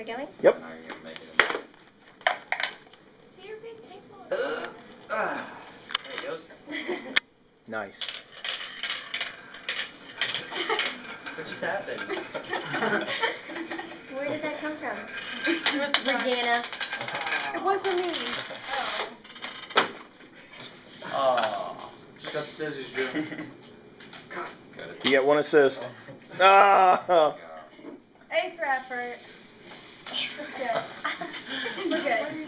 we going? Yep. See your big pickle. There it goes. Nice. What just happened? Where did that come from? It was Regina. It wasn't me. Oh. Just got the scissors, Joe. You get one assist. Ah! A for effort. We're good. We're good.